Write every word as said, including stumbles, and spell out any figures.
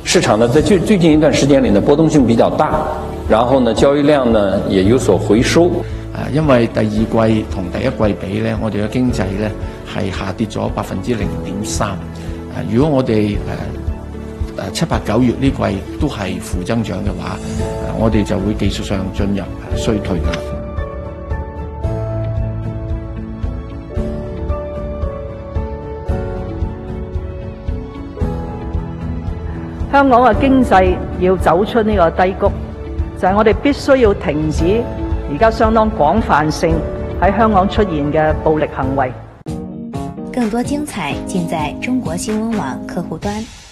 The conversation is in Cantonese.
市场呢在最最近一段时間裏呢波動性比較大，然後呢交易量呢也有所回收。 啊，因為第二季同第一季比咧，我哋嘅經濟咧係下跌咗百分之零點三。啊，如果我哋誒誒七八九月呢季都係負增長嘅話，啊，我哋就會技術上進入衰退㗎啦。 香港嘅經濟要走出呢個低谷，就係我哋必須要停止而家相當廣泛性喺香港出現嘅暴力行為。 更多精彩盡在中國新聞網客戶端。